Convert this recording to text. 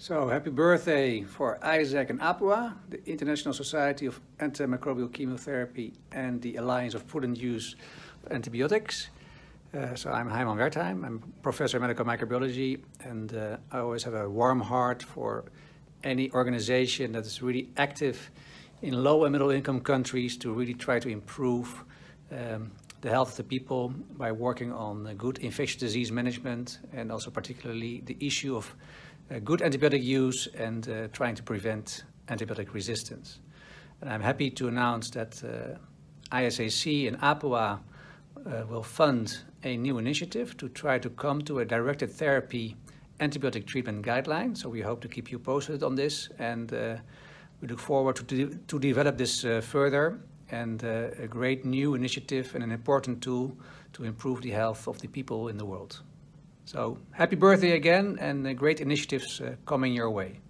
So happy birthday for Isaac and APOA, the International Society of Antimicrobial Chemotherapy and the Alliance of Prudent Use of Antibiotics. So I'm Heiman Wertheim, I'm Professor of Medical Microbiology, and I always have a warm heart for any organization that is really active in low and middle income countries to really try to improve the health of the people by working on good infectious disease management, and also particularly the issue of good antibiotic use and trying to prevent antibiotic resistance. And I'm happy to announce that ISAC and APOA will fund a new initiative to try to come to a directed therapy antibiotic treatment guideline. So we hope to keep you posted on this, and we look forward to develop this further, and a great new initiative and an important tool to improve the health of the people in the world. So happy birthday again, and great initiatives coming your way.